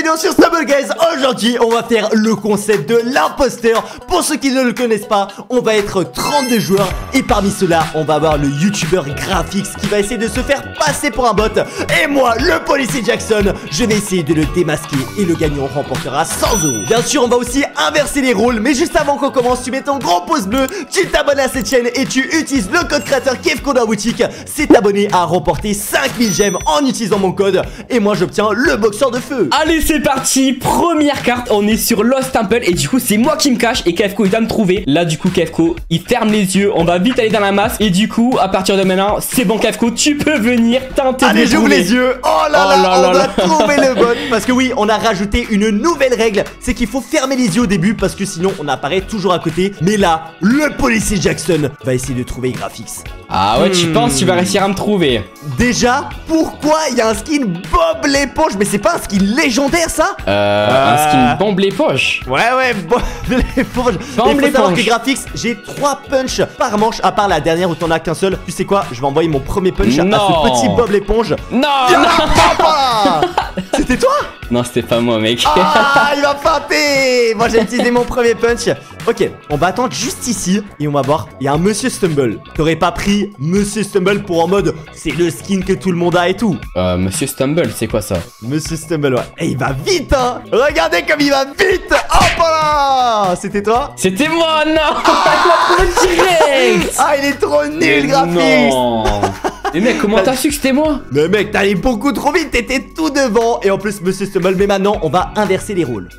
vidéo sur Stumble Guys. Aujourd'hui on va faire le concept de l'imposteur. Pour ceux qui ne le connaissent pas, on va être 32 joueurs. Et parmi ceux-là on va avoir le youtubeur Graphics qui va essayer de se faire passer pour un bot. Et moi le policier Jackson, je vais essayer de le démasquer. Et le gagnant remportera 100 €. Bien sûr on va aussi inverser les rôles. Mais juste avant qu'on commence, tu mets ton gros pouce bleu, tu t'abonnes à cette chaîne et tu utilises le code créateur Kefko dans la boutique. C'est t'abonner à remporter 5000 gemmes en utilisant mon code. Et moi j'obtiens le boxeur de feu. Allez c'est parti, première carte, on est sur Lost Temple. Et du coup c'est moi qui me cache et Kefko il va me trouver. Là du coup Kefko il ferme les yeux, on va vite aller dans la masse. Et du coup à partir de maintenant c'est bon Kefko, tu peux venir tenter de Allez j'ouvre les yeux. Oh là là, on va trouver le bot. Parce que oui on a rajouté une nouvelle règle. C'est qu'il faut fermer les yeux au début parce que sinon on apparaît toujours à côté. Mais là le policier Jackson va essayer de trouver Graphics. Ah ouais tu penses que tu vas réussir à me trouver? Déjà pourquoi il y a un skin Bob l'éponge? Mais c'est pas un skin légendaire ça? Un skin bombe les poches. Ouais Bob l'éponge. Il faut savoir que Graphics j'ai 3 punch par manche. À part la dernière où t'en as qu'un seul. Tu sais quoi, je vais envoyer mon premier punch à ce petit Bob l'éponge. Non. C'était toi? Non c'était pas moi mec. Ah il va feinter. Moi j'ai utilisé mon premier punch. Ok on va attendre juste ici. Et on va voir, il y a un Monsieur Stumble. T'aurais pas pris Monsieur Stumble pour en mode c'est le skin que tout le monde a et tout? Monsieur Stumble c'est quoi ça? Monsieur Stumble ouais. Et il va vite hein. Regardez comme il va vite. Hop là. C'était toi? C'était moi non. Direct. Ah il est trop nul Graphics. Non. Mais mec comment t'as su que c'était moi? Mais mec t'allais beaucoup trop vite. T'étais tout devant. Et en plus Monsieur Stumble. Mais maintenant on va inverser les rôles.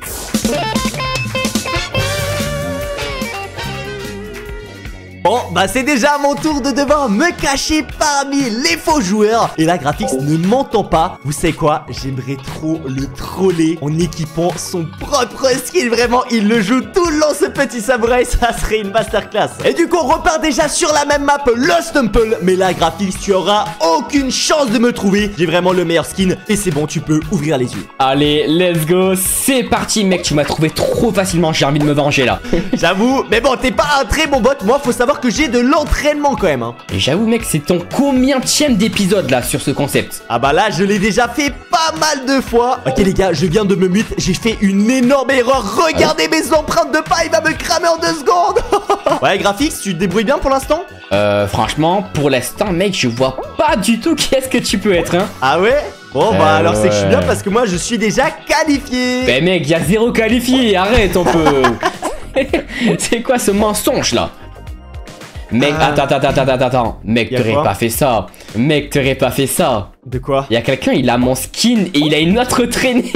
Bon, bah c'est déjà mon tour de devoir me cacher parmi les faux joueurs. Et là, Graphics ne m'entend pas. Vous savez quoi? J'aimerais trop le troller en équipant son propre skin. Vraiment, il le joue tout le long, ce petit samouraï. Ça serait une masterclass. Et du coup, on repart déjà sur la même map, Lost Temple. Mais là, Graphics, tu auras aucune chance de me trouver. J'ai vraiment le meilleur skin. Et c'est bon, tu peux ouvrir les yeux. Allez, let's go. C'est parti, mec. Tu m'as trouvé trop facilement. J'ai envie de me venger là. J'avoue. Mais bon, t'es pas un très bon bot. Moi, faut savoir que j'ai de l'entraînement quand même hein. Et j'avoue mec c'est ton combienième d'épisode là sur ce concept? Ah bah là je l'ai déjà fait pas mal de fois. Ok les gars je viens de me mute. J'ai fait une énorme erreur. Regardez mes empreintes de pas. Il va me cramer en 2 secondes. Ouais Graphics tu te débrouilles bien pour l'instant? Franchement pour l'instant mec je vois pas du tout qui est-ce que tu peux être hein. Ah ouais? Bon bah alors c'est que je suis bien parce que moi je suis déjà qualifié. Mais mec y'a 0 qualifié. Arrête on peut. C'est quoi ce mensonge là? Mec, attends. Mec, t'aurais pas fait ça. Mec, t'aurais pas fait ça. De quoi? Y'a quelqu'un, il a mon skin et il a une autre traînée.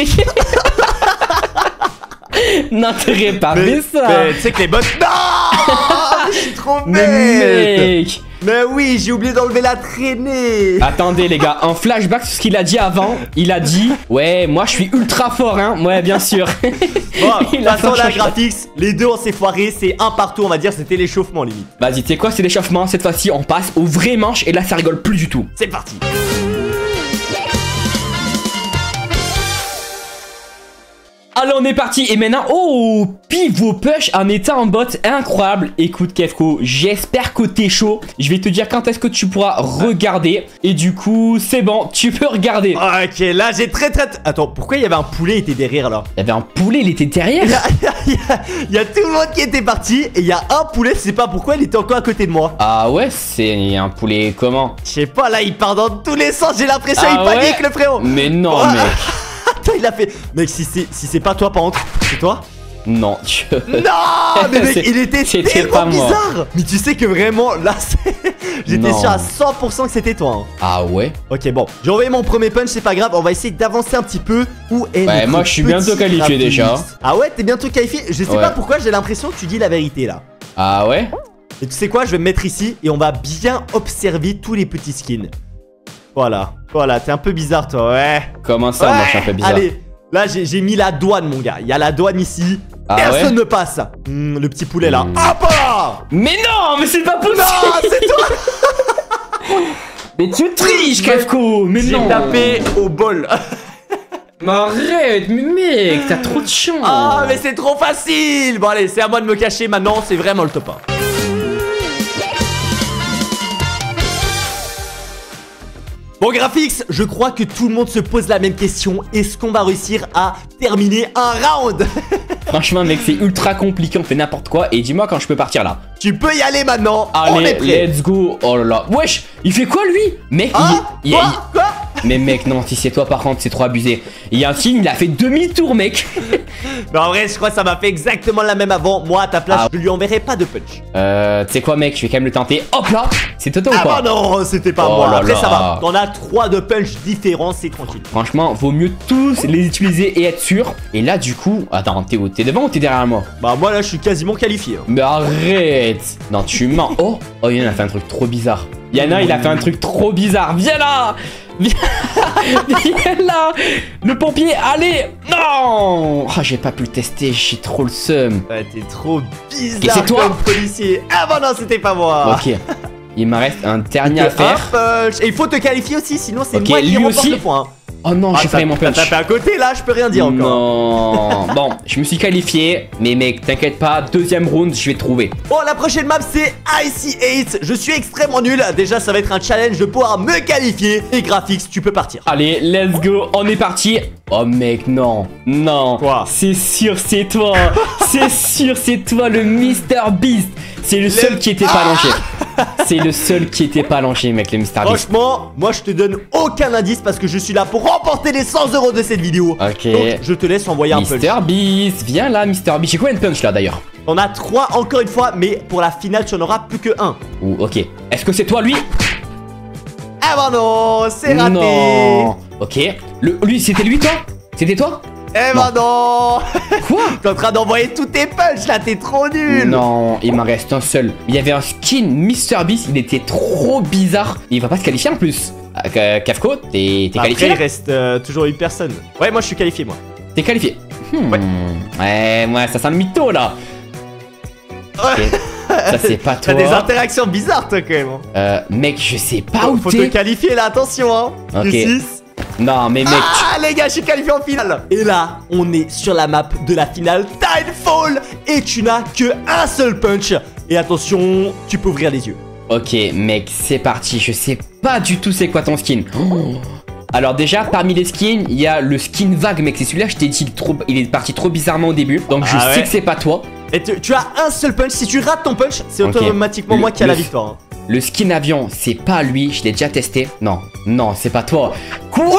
Non, t'aurais pas fait ça. Mais tu sais que les bots. Non. Je suis trop bête. Mec. Mais oui, j'ai oublié d'enlever la traînée. Attendez les gars, en flashback sur ce qu'il a dit avant, il a dit ouais moi je suis ultra fort hein. Ouais bien sûr. Bon, de toute façon la Graphics, les deux on s'est foirés, c'est un partout on va dire, c'était l'échauffement limite. Vas-y tu sais quoi, c'est l'échauffement, cette fois-ci on passe aux vraies manches et là ça rigole plus du tout. C'est parti. Allez on est parti et maintenant oh pivot push en état en bot incroyable. Écoute Kefko, j'espère que t'es chaud. Je vais te dire quand est-ce que tu pourras regarder. Et du coup c'est bon, tu peux regarder. Ok là j'ai très Attends pourquoi il y avait un poulet qui était derrière là? Il y avait un poulet, il était derrière. Il y a tout le monde qui était parti. Et il y a un poulet, je sais pas pourquoi il était encore à côté de moi. Ah ouais c'est un poulet comment? Je sais pas là il part dans tous les sens. J'ai l'impression il panique le frérot. Mais non mec. Attends il a fait. Mec si c'est pas toi par contre, c'est toi? Non Non mais mec il était tellement bizarre. Mais tu sais que vraiment là j'étais sûr à 100% que c'était toi hein. Ah ouais? Ok bon j'ai envoyé mon premier punch, c'est pas grave. On va essayer d'avancer un petit peu. Où est ouais moi je suis bientôt qualifié déjà. Ah ouais t'es bientôt qualifié. Je sais pas pourquoi j'ai l'impression que tu dis la vérité là. Ah ouais? Et tu sais quoi, je vais me mettre ici et on va bien observer tous les petits skins. Voilà, t'es un peu bizarre toi, ouais. Comment ça, moi je suis un peu bizarre? Allez, là j'ai mis la douane mon gars. Il y a la douane ici. Ah personne ne passe. Le petit poulet là. Hop là. Mais non, mais c'est pas possible. Non, c'est toi. Mais tu triches Kefko. Mais non. J'ai tapé au bol. Mais arrête, mais mec, t'as trop de chance. Ah mais c'est trop facile. Bon allez, c'est à moi de me cacher maintenant. C'est vraiment le top 1. Bon Graphics, je crois que tout le monde se pose la même question. Est-ce qu'on va réussir à terminer un round? Franchement mec, c'est ultra compliqué, on fait n'importe quoi. Et dis-moi quand je peux partir là. Tu peux y aller maintenant. Allez, on est prêt. let's go. Oh là là. Wesh, il fait quoi lui? Mec, Quoi? Mais mec, non, si c'est toi par contre, c'est trop abusé. Il y a un signe, il a fait demi-tour mec. Mais en vrai, je crois que ça m'a fait exactement la même avant. Moi, à ta place, je lui enverrai pas de punch. Tu sais quoi mec, je vais quand même le tenter. Hop là. C'est Toto ou Ah pas? bah non, c'était pas Oh moi. là Après, là. ça va. T'en as 3 de punch différents, c'est tranquille. Franchement, vaut mieux tous les utiliser et être sûr. Et là du coup, attends, t'es devant ou t'es derrière moi? Bah moi là, je suis quasiment qualifié. Mais arrête. Non, tu mens. Oh, Yana a fait un truc trop bizarre. Yana, il a fait un truc trop bizarre. Viens là. Viens là. Le pompier, allez. Non. Ah, j'ai pas pu le tester, j'ai trop le seum. Ouais, t'es trop bizarre Et c'est toi comme policier. Ah bah non, c'était pas moi. Ok. Il me reste un dernier à faire. Un punch. Et il faut te qualifier aussi, sinon c'est Ok, moi qui lui remporte aussi. le point. Oh non, j'ai failli mon punch. T'as tapé à côté là, je peux rien dire encore. Non. Bon, je me suis qualifié. Mais mec, t'inquiète pas, deuxième round, je vais trouver. Bon, la prochaine map c'est Icy 8. Je suis extrêmement nul. Déjà, ça va être un challenge de pouvoir me qualifier. Et Graphics, tu peux partir. Allez, let's go, on est parti. Oh mec, non, non. Quoi? C'est sûr, c'est toi. C'est sûr, c'est toi, le Mr Beast. C'est le seul qui était pas lâché. C'est le seul qui était pas lâché, mec, le Mr Beast. Franchement, moi je te donne aucun indice parce que je suis là pour remporter les 100 € de cette vidéo. Ok. Donc, je te laisse envoyer un punch. Mr Beast, viens là, Mr Beast. J'ai combien de punch là d'ailleurs? On a 3 encore une fois, mais pour la finale, tu en auras plus que 1. Ouh, ok. Est-ce que c'est toi, lui? Ah bah non, c'est raté. Non. Ok. Lui, c'était lui, toi? C'était toi? Eh bah non. Quoi? T'es en train d'envoyer tous tes punchs là, t'es trop nul. Non, il m'en reste un seul. Il y avait un skin Mr Beast, il était trop bizarre. Il va pas se qualifier en plus. Kafko, t'es Après, qualifié il là? reste toujours une personne. Ouais, moi je suis qualifié, moi. T'es qualifié. Ouais, ça sent le mytho là. Ouais. Ça c'est pas T'as toi. des interactions bizarres, toi, quand même. Mec, je sais pas où Faut te t'es. qualifier là, attention, hein. Ok. Du 6. Non, mais mec. Ah, les gars, je suis qualifié en finale. Et là, on est sur la map de la finale Tidefall. Et tu n'as que un seul punch. Et attention, tu peux ouvrir les yeux. Ok, mec, c'est parti. Je sais pas du tout c'est quoi ton skin. Oh. Alors déjà, parmi les skins, il y a le skin vague, mec. C'est celui-là, je t'ai dit, il est parti trop bizarrement au début. Donc je sais que c'est pas toi. Et tu as un seul punch. Si tu rates ton punch, c'est automatiquement moi qui ai la victoire. Hein. Le skin avion, c'est pas lui. Je l'ai déjà testé. Non, non, c'est pas toi. Quoi?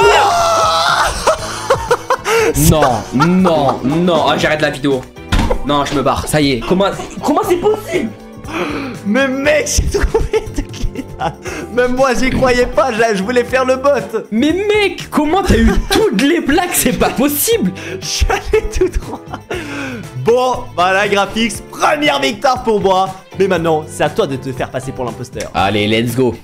Non. Ah, j'arrête la vidéo. Non, je me barre. Ça y est. Comment c'est possible? Mais mec, j'ai trouvé toutes les dates. Même moi, j'y croyais pas. Je voulais faire le bot. Mais mec, comment t'as eu toutes les plaques? C'est pas possible. Je suis allé tout droit. Bon, voilà, Graphics, première victoire pour moi. Mais maintenant, c'est à toi de te faire passer pour l'imposteur. Allez, let's go.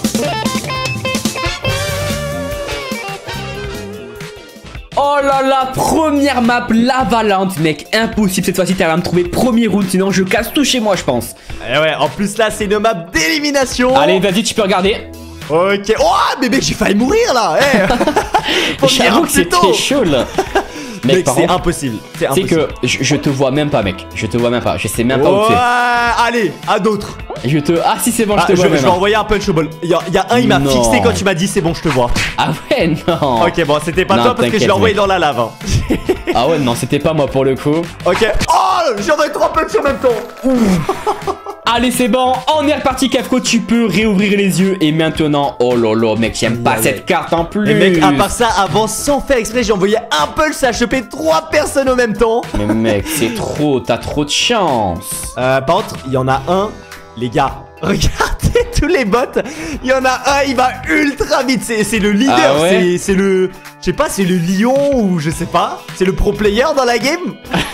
Oh là là, première map, la Valente, mec, impossible cette fois-ci, t'as à me trouver premier round, sinon je casse tout chez moi, je pense. Et ouais, en plus là, c'est une map d'élimination. Allez, vas-y, tu peux regarder. Ok. Oh, mais mec, j'ai failli mourir là. J'avoue que c'était chaud là. Mec, c'est impossible. C'est que je te vois même pas, mec. Je te vois même pas. Je sais même pas où tu es. Allez, à d'autres. Ah, si, c'est bon, je te vois. Je vais envoyer un punchable. Il y a un, il m'a fixé quand tu m'as dit c'est bon, je te vois. Ah ouais, non. Ok, bon, c'était pas toi parce que je l'ai envoyé dans la lave. Hein. Ah ouais, non, c'était pas moi pour le coup. Ok. Oh, j'ai envoyé 3 punchs en même temps. Allez, c'est bon, on est reparti, Kafko, tu peux réouvrir les yeux. Et maintenant, oh lolo, mec, j'aime pas cette carte en plus. Et mec, à part ça, avant, sans faire exprès, j'ai envoyé un punch, ça a chopé 3 personnes en même temps. Mais mec, c'est trop, t'as trop de chance. Par contre, il y en a un, les gars. Regardez tous les bots. Il y en a un, il va ultra vite. C'est le leader. Ah ouais, c'est le. Je sais pas, c'est le lion ou je sais pas. C'est le pro player dans la game.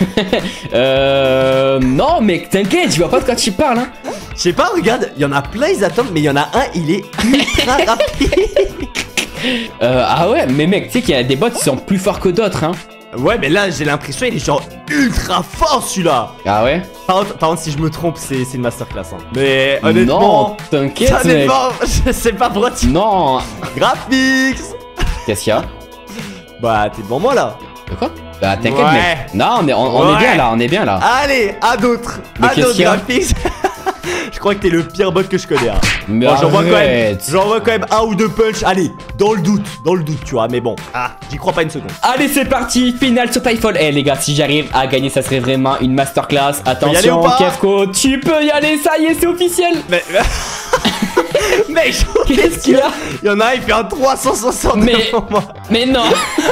Non, mec, t'inquiète, je vois pas de quoi tu parles. Hein. Je sais pas, regarde, il y en a plein, ils attendent, mais il y en a un, il est ultra rapide. Ah ouais, mais mec, tu sais qu'il y a des bots qui sont plus forts que d'autres, hein. Ouais, mais là, j'ai l'impression il est genre ultra fort celui-là. Ah ouais? Par contre, si je me trompe, c'est une masterclass. Hein. Mais honnêtement. Non, t'inquiète, mec. Je sais pas pourquoi tu. Non. Graphics. Qu'est-ce qu'il y a? Bah, t'es devant moi là. De quoi? Bah, t'inquiète, mec. Non, on est bien là, on est bien là. Allez, à d'autres. À d'autres Graphics. Je crois que t'es le pire bot que je connais. Hein. Mais Bon, j'en vois arrête. quand même un ou deux punch. Allez, dans le doute, tu vois. Mais bon, j'y crois pas une seconde. Allez, c'est parti, finale sur Typhall. Eh les gars, si j'arrive à gagner, ça serait vraiment une masterclass. y aller Attention, ou pas Kefko, tu peux y aller, ça y est, c'est officiel. Mais mec, Qu'est-ce qu'il y a? Il y en a un, il fait un 360 devant moi. Mais non.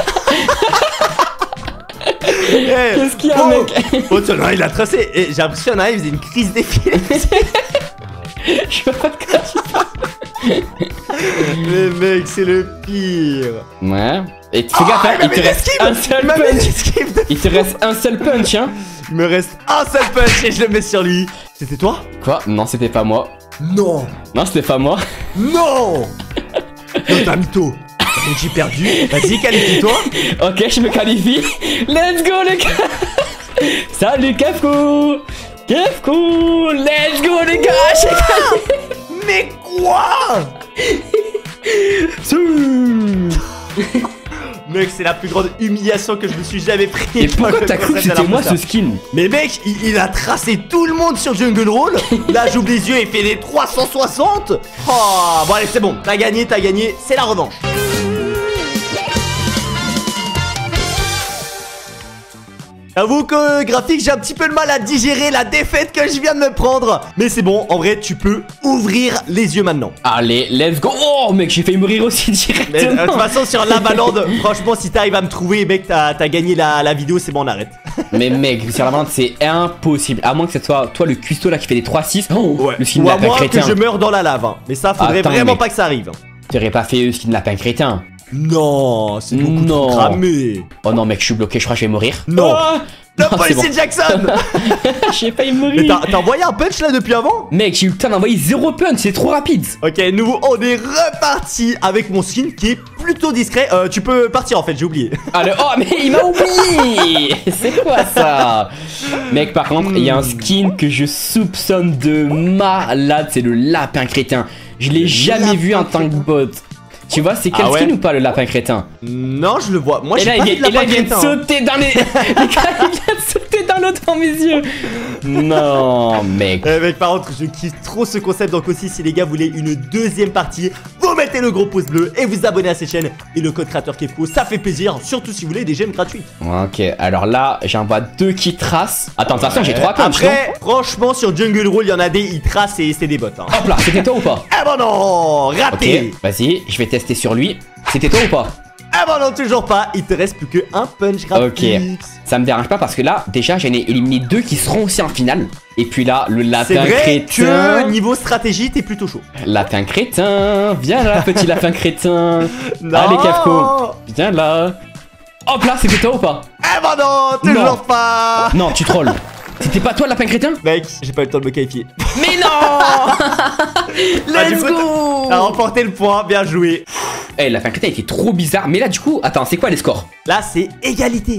Qu'est-ce qu'il y a, oh, mec? Oh, il y en a un, il a tracé. Et j'ai l'impression qu'il y en a un, il faisait une crise d'épilepsie. Je peux pas te cacher. Mais mec, c'est le pire. Ouais. Et fais gaffe, hein, il te reste un seul punch. Il te reste un seul punch, hein. Il me reste un seul punch et je le mets sur lui. C'était toi? Quoi? Non, c'était pas moi. Non. Non, c'était pas moi. Non. Non, t'as mytho. Donc j'ai perdu. Vas-y, qualifie-toi. Ok, je me qualifie. Let's go, les gars. Salut, Kefko. Kefko. Let's go, les gars. J'ai gagné. Mais quoi? Mec, c'est la plus grande humiliation que je me suis jamais pris. Et pourquoi t'as cru que c'était moi ce skin? Mais mec, il a tracé tout le monde sur Jungle Roll. Là, j'ouvre les yeux et fait des 360. Oh, bon allez, c'est bon. T'as gagné, c'est la revanche. J'avoue que graphique, j'ai un petit peu de mal à digérer la défaite que je viens de me prendre. Mais c'est bon, en vrai, tu peux ouvrir les yeux maintenant. Allez, let's go. Oh mec, j'ai failli mourir aussi directement. Mais de toute façon, sur la balande, franchement, si t'arrives à me trouver, mec, t'as gagné la vidéo, c'est bon, on arrête. Mais mec, sur la balande, c'est impossible. À moins que ce soit toi le cuistot là qui fait des 3-6. Oh, Ouais. le skin Ou à lapin moins crétin. que je meure dans la lave. Hein. Mais ça, faudrait Attends, vraiment mec. pas que ça arrive. T'aurais pas fait le skin lapin crétin. Non, c'est beaucoup trop Non. cramé. Oh non mec, je suis bloqué, je crois que je vais mourir. Non. Oh Le non, c'est policier bon. Jackson. J'ai failli Mais mourir. t'as envoyé un punch là depuis avant? Mec, j'ai eu le temps d'envoyer 0 punch, c'est trop rapide. Ok, nous on est reparti avec mon skin qui est plutôt discret. Tu peux partir en fait, j'ai oublié. Allez, oh mais il m'a oublié. C'est quoi ça? Mec, par contre, il y a un skin que je soupçonne de malade, c'est le lapin crétin. Je l'ai jamais vu en tant que bot. Tu vois, c'est quel skin ou pas le lapin crétin? Non, je le vois. Moi, Et j'ai là, pas il vu de vient, lapin il vient de crétin. sauter dans les... les gars, il vient de sauter dans l'eau devant mes yeux. Non, mec. Eh mec, par contre, je kiffe trop ce concept. Donc aussi, si les gars voulaient une deuxième partie, vous mettez le gros pouce bleu et vous abonnez à cette chaîne. Et le code créateur Kefko, ça fait plaisir. Surtout si vous voulez des gemmes gratuites. Ok, alors là, j'en vois 2 qui tracent. Attends, de toute façon, j'ai 3 punch, non? Après, franchement, sur Jungle Roll, il y en a des, ils tracent et c'est des bots. Hein. Hop là, c'était toi ou pas? Ah bon non, raté. Ok, vas-y, je vais tester sur lui. C'était toi ou pas? Ah bon non, toujours pas. Il te reste plus qu'un punch graphique. Ok, ça me dérange pas parce que là, déjà, j'en ai éliminé 2 qui seront aussi en finale. Et puis là, le C'est lapin vrai crétin. que niveau stratégie, t'es plutôt chaud. Lapin crétin, viens là, petit lapin crétin. Non. Allez, Kefko, viens là. Hop là, c'était toi ou pas? Ah bon non, toujours Non. pas. Non, tu trolls. C'était pas toi le lapin crétin? Mec, j'ai pas eu le temps de me qualifier. Mais non. Ah, du Let's coup, go. t'as remporté le point, bien joué. Eh, la fin crétin était trop bizarre. Mais là, du coup, attends, c'est quoi les scores? Là, c'est égalité.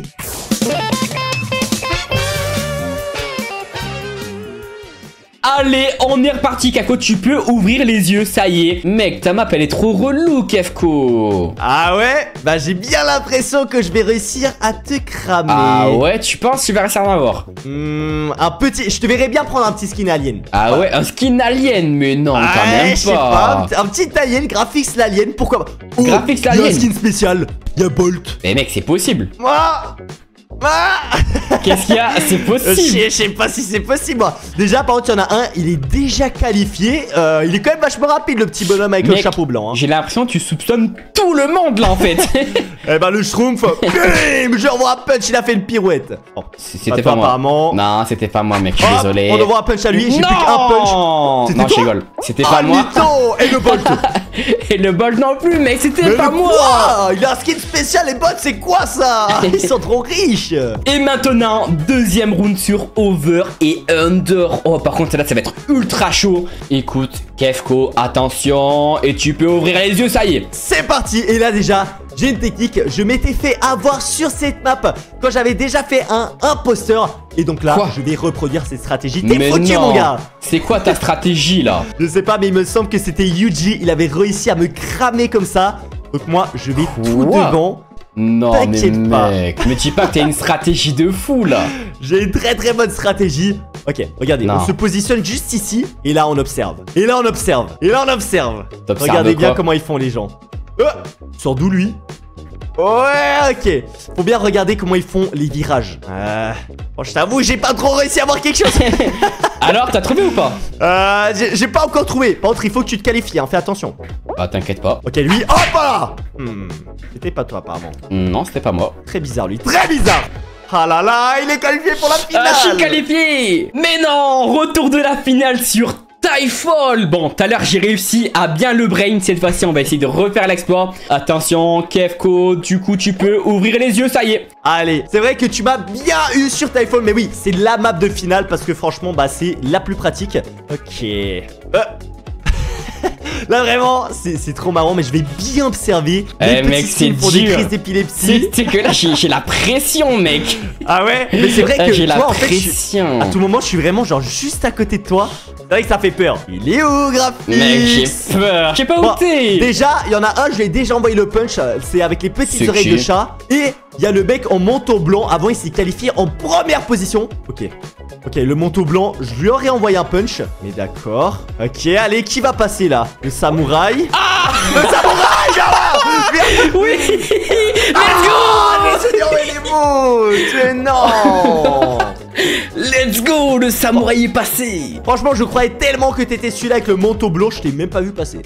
Allez, on est reparti, Kako. Tu peux ouvrir les yeux, ça y est. Mec, ta map, elle est trop relou, Kefko. Ah ouais? Bah, j'ai bien l'impression que je vais réussir à te cramer. Ah ouais, tu penses que tu vas réussir à en avoir? Un petit. Je te verrais bien prendre un petit skin alien. Ah ouais, un skin alien, mais non, quand même je sais pas. pas. Un petit alien, graphics l'alien, pourquoi pas? Oh, Graphics y a l'alien. un skin spécial. Y a Bolt. Mais mec, c'est possible. Ah Qu'est-ce qu'il y a? C'est possible. Je sais pas si c'est possible. Moi. Déjà, par contre, il y en a un, il est déjà qualifié. Il est quand même vachement rapide, le petit bonhomme avec le Mec, chapeau blanc. Hein. J'ai l'impression que tu soupçonnes tout le monde là en fait. Eh ben, le Schtroumpf, bim, je revois un punch, il a fait une pirouette. Oh, C'était pas moi. apparemment. Non, c'était pas moi, mec. Je suis Hop, désolé. on envoie un punch à lui, j'ai plus qu'un punch. C'était Non, je toi rigole. C'était pas Ah, moi. mytho. Et le Bolt. Et le bol non plus, mec. C'était Mais pas le moi. quoi? Il a un skin spécial, les bots, c'est quoi ça? Ils sont trop riches. Et maintenant, deuxième round sur Over et Under. Oh, par contre, celle-là, ça va être ultra chaud. Écoute, Kefko, attention. Et tu peux ouvrir les yeux, ça y est. C'est parti. Et là déjà, j'ai une technique. Je m'étais fait avoir sur cette map quand j'avais déjà fait un imposteur. Et donc là, Quoi? je vais reproduire cette stratégie. T'es Mais foutu, non. mon gars. C'est quoi ta stratégie là? Je sais pas, mais il me semble que c'était Yuji. Il avait réussi à me cramer comme ça. Donc moi, je vais tout Quoi? devant. Non, mais T'inquiète pas. mec. Me dis pas que t'as une stratégie de fou là. J'ai une très très bonne stratégie. Ok, regardez, Non. on se positionne juste ici. Et là, on observe. Et là, on observe. Et là, on observe. T'observes Regardez bien quoi? comment ils font les gens. Sors d'où lui? Ouais, ok. Faut bien regarder comment ils font les virages. Bon, je t'avoue, j'ai pas trop réussi à voir quelque chose. Alors, t'as trouvé ou pas? J'ai pas encore trouvé. Par contre, il faut que tu te qualifies, hein. Fais attention. Bah, t'inquiète pas. Ok, lui, hop là. C'était pas toi, apparemment. Non, c'était pas moi. Très bizarre, lui. Très bizarre. Ah là là, il est qualifié pour la finale. Ah, je suis qualifié. Mais non, retour de la finale sur Typhall. Bon, tout à l'heure, j'ai réussi à bien le brain. Cette fois-ci, on va essayer de refaire l'exploit. Attention, Kefko, du coup, tu peux ouvrir les yeux, ça y est. Allez, c'est vrai que tu m'as bien eu sur Typhall, mais oui, c'est la map de finale parce que franchement, bah c'est la plus pratique. Ok. Là vraiment, c'est trop marrant, mais je vais bien observer. Les petits mec, skins c'est font des dur. crises d'épilepsie. C'est que là, j'ai la pression, mec. Ah ouais? Mais c'est vrai que J'ai la toi, en fait, pression. à tout moment, je suis vraiment genre juste à côté de toi. C'est vrai que ça fait peur. Il est où, Graphix? Mec, j'ai peur. Je sais pas où t'es. Déjà, il y en a un, je lui ai déjà envoyé le punch. C'est avec les petites C'est oreilles qui? de chat. Et il y a le mec en manteau blanc. Avant, il s'est qualifié en première position. Ok. Ok, le manteau blanc, je lui aurais envoyé un punch. Mais d'accord. Ok, allez, qui va passer là? Le samouraï. Ah! Le samouraï, viens là! Viens. Oui. Let's go. Ah, les seigneurs et les mots. Mais non. Let's go, le samouraï est passé. Franchement, je croyais tellement que t'étais celui-là avec le manteau blanc, je t'ai même pas vu passer.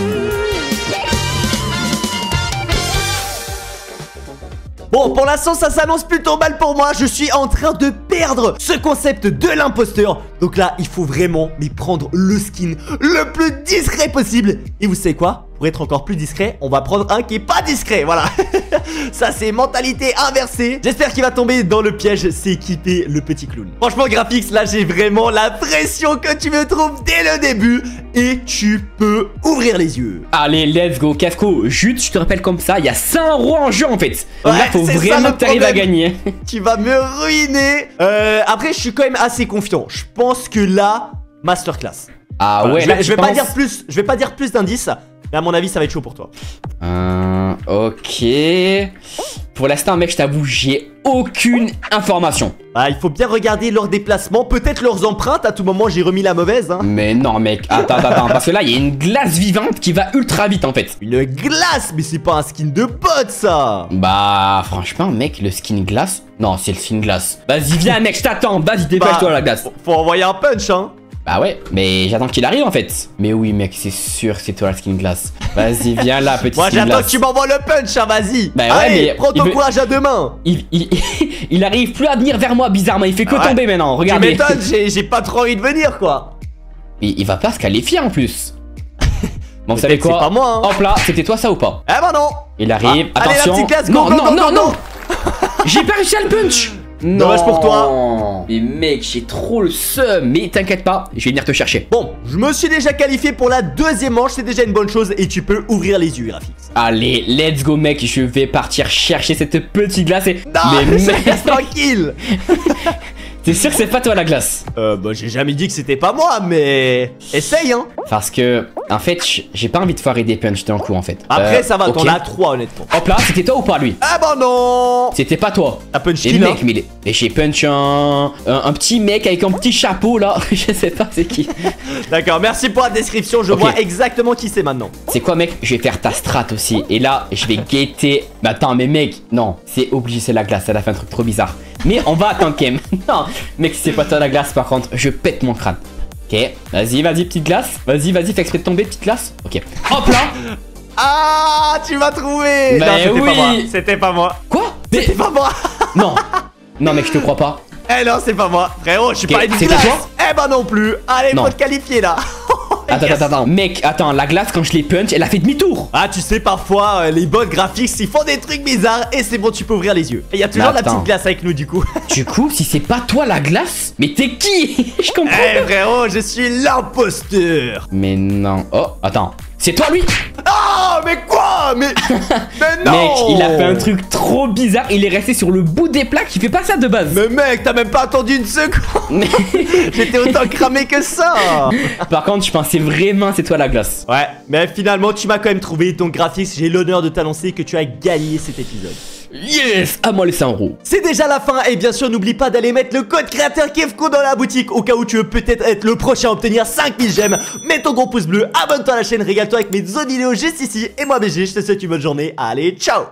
Bon, pour l'instant, ça s'annonce plutôt mal pour moi. Je suis en train de perdre ce concept de l'imposteur. Donc là, il faut vraiment mais prendre le skin le plus discret possible. Et vous savez quoi? Pour être encore plus discret, on va prendre un qui est pas discret. Voilà. Ça, c'est mentalité inversée. J'espère qu'il va tomber dans le piège. C'est équipé le petit clown. Franchement, Graphix, là, j'ai vraiment la pression que tu me trouves dès le début. Et tu peux ouvrir les yeux. Allez, let's go, Kefko. Juste, je te rappelle comme ça, il y a 100 € en jeu en fait. Donc Ouais, là, faut c'est ça, vraiment le que t'arrives à problème. gagner. Tu vas me ruiner. Après, je suis quand même assez confiant. Je pense que là, masterclass. Ah Voilà, ouais, là, je vais tu pas penses- dire plus. Je vais pas dire plus d'indices. Mais à mon avis, ça va être chaud pour toi. Ok. Pour l'instant, mec, je t'avoue, j'ai aucune information. Ah, il faut bien regarder leurs déplacements, peut-être leurs empreintes. À tout moment, j'ai remis la mauvaise. Hein. Mais non, mec, attends, parce que là, il y a une glace vivante qui va ultra vite en fait. Une glace, mais c'est pas un skin de pote, ça. Bah, franchement, mec, le skin glace. Non, c'est le skin glace. Vas-y, viens, mec, je t'attends. Vas-y, dépêche-toi, la glace. Faut envoyer un punch, hein. Bah ouais, mais j'attends qu'il arrive en fait. Mais oui, mec, c'est sûr, c'est toi la skin glace. Vas-y, viens là, petit Moi, skin j'attends glace. que tu m'envoies le punch, hein, vas-y. Bah ouais, Allez, mais prends ton il veut- courage à deux mains. Il arrive plus à venir vers moi, bizarrement. Il fait que Ah ouais. tomber maintenant. Tu Regardez. m'étonnes, j'ai pas trop envie de venir, quoi. Mais il va pas se qualifier en plus. Bon, vous Peut-être savez que c'est quoi? pas moi, hein. Hop là, c'était toi ça ou pas? Eh ben non. Il arrive. Ah, allez, la Attention. petite glace, go, non, go, non, go, non, go, non. go. J'ai pas réussi à le punch. Dommage pour toi. Mais mec, j'ai trop le seum. Mais t'inquiète pas, je vais venir te chercher. Bon, je me suis déjà qualifié pour la deuxième manche, c'est déjà une bonne chose et tu peux ouvrir les yeux, Graphix. Allez, let's go mec, je vais partir chercher cette petite glace et... Non, mais je mec, reste tranquille. t'es sûr que c'est pas toi la glace? Bah j'ai jamais dit que c'était pas moi, mais essaye, hein. Parce que, en fait, j'ai pas envie de foirer des punchs d'un coup en fait. Après ça va, ok. t'en as 3 honnêtement. Hop là, c'était toi ou pas lui? Ah bah non. C'était pas toi. T'as punch Et qui, mec, mais et j'ai punch un petit mec avec un petit chapeau là. Je sais pas c'est qui. D'accord, merci pour la description, je Ok. vois exactement qui c'est maintenant. C'est quoi mec? Je vais faire ta strat aussi. Et là, je vais guetter. Mais attends, mais mec, non, c'est obligé, c'est la glace. Elle a fait un truc trop bizarre. Mais on va attendre quand même. Non, mec, si c'est pas toi la glace, par contre, je pète mon crâne. Ok, vas-y, petite glace. Vas-y, fais exprès de tomber, petite glace. Ok. Hop là. Ah, tu m'as trouvé. Mais Non, c'était oui. pas moi, c'était pas moi. Quoi? Mais C'était pas moi. non. Non, mec, je te crois pas. Eh non, c'est pas moi. Frérot, je suis Ok, pas une c'était glace. toi Eh bah non plus. Allez, Non. faut te qualifier là. Attends, mec, attends, la glace quand je l'ai punch, elle a fait demi-tour. Ah, tu sais, parfois, les bots graphiques, ils font des trucs bizarres et c'est bon, tu peux ouvrir les yeux. Et il y a toujours Mais la attends. petite glace avec nous, du coup. Du coup, si c'est pas toi la glace, mais t'es qui? Je comprends. Eh frérot, je suis l'imposteur. Mais non. Oh, attends. C'est toi lui? Oh, mais quoi? Mais non. Mec, il a fait un truc trop bizarre. Il est resté sur le bout des plaques. Il fait pas ça de base. Mais mec, t'as même pas attendu une seconde. Mais- J'étais autant cramé que ça. Par contre, je pensais vraiment c'est toi la glace. Ouais, mais finalement, tu m'as quand même trouvé. Donc, Graphix, j'ai l'honneur de t'annoncer que tu as gagné cet épisode. Yes, à moi les 100 €. C'est déjà la fin et bien sûr n'oublie pas d'aller mettre le code créateur Kefko dans la boutique au cas où tu veux peut-être être le prochain à obtenir 5000 j'aime. Mets ton gros pouce bleu, abonne-toi à la chaîne, régale-toi avec mes autres vidéos juste ici. Et moi BG, je te souhaite une bonne journée. Allez, ciao.